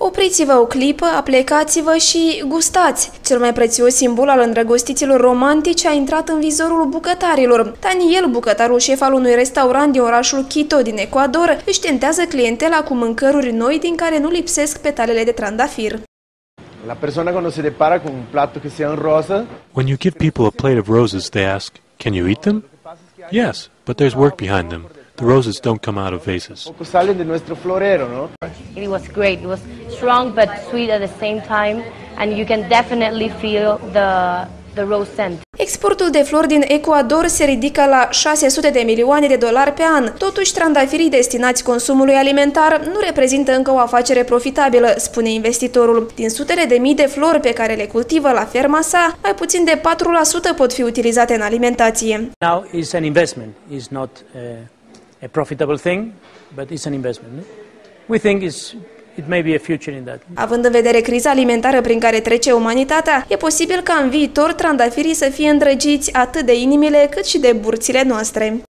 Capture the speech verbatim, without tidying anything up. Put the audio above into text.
Opriți-vă o clipă, aplecați-vă și gustați! Cel mai prețios simbol al îndrăgostiților romantice a intrat în vizorul bucătarilor. Daniel, bucătarul șef al unui restaurant din orașul Quito din Ecuador, își tentează clientela cu mâncăruri noi din care nu lipsesc petalele de trandafir. La persona cuando se depara con un plato que sea en rosa. When you give people a plate of roses, they ask, "Can you eat them?" Yes, but there's work behind them. The roses don't come out of vases. Salen de nuestro florero, ¿no? It was great. It was strong but sweet at the same time, and you can definitely feel the the rose scent. Exportul de flori din Ecuador se ridică la șase sute de milioane de dolari pe an. Totuși, trandafirii destinați consumului alimentar nu reprezintă încă o afacere profitabilă, spune investitorul. Din sutele de mii de flori pe care le cultivă la ferma sa, mai puțin de patru la sută pot fi utilizate în alimentație. Now is an investment. It's not a, a profitable thing, but it's an investment. We think it's It may be a future in that. Având în vedere criza alimentară prin care trece umanitatea, e posibil ca în viitor trandafirii să fie îndrăgiți atât de inimile cât și de burțile noastre.